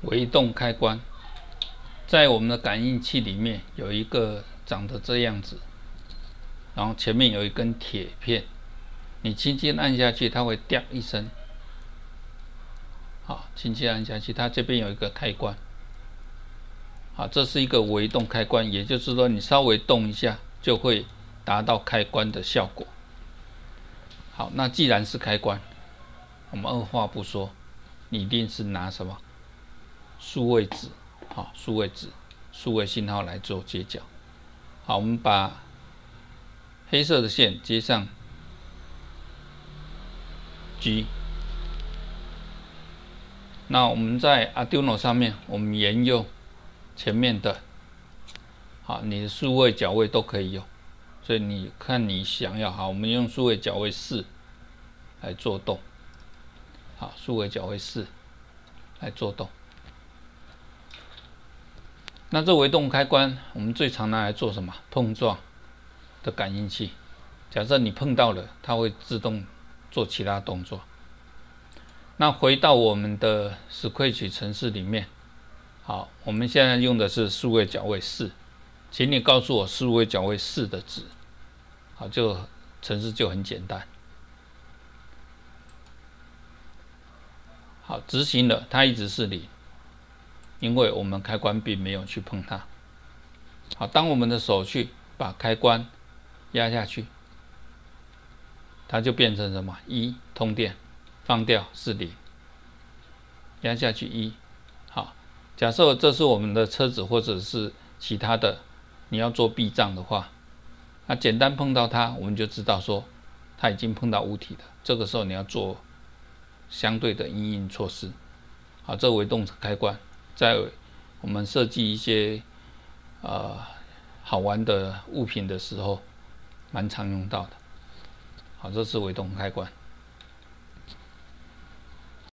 微动开关，在我们的感应器里面有一个长得这样子，然后前面有一根铁片，你轻轻按下去，它会“掉”一声。好，轻轻按下去，它这边有一个开关。好，这是一个微动开关，也就是说你稍微动一下就会达到开关的效果。好，那既然是开关，我们二话不说，你一定是拿什么数位纸，好，数位纸、数位信号来做接角。好，我们把黑色的线接上 G。那我们在 Arduino 上面，我们沿用前面的，好，你的数位角位都可以用，所以你看你想要，好，我们用数位角位4来做动，好，数位角位4来做动。那这微动开关，我们最常拿来做什么？碰撞的感应器。假设你碰到了，它会自动做其他动作。那回到我们的 Scratch 程式里面，好，我们现在用的是数位角位4，请你告诉我数位角位4的值，好，程式就很简单。好，执行了，它一直是0，因为我们开关并没有去碰它。好，当我们的手去把开关压下去，它就变成什么？1，通电，放掉是0，压下去1。好，假设这是我们的车子或者是其他的，你要做避障的话，那简单碰到它，我们就知道说它已经碰到物体了。这个时候你要做相对的因应措施。好，这微动开关在我们设计一些好玩的物品的时候，蛮常用到的。好，这是微动开关。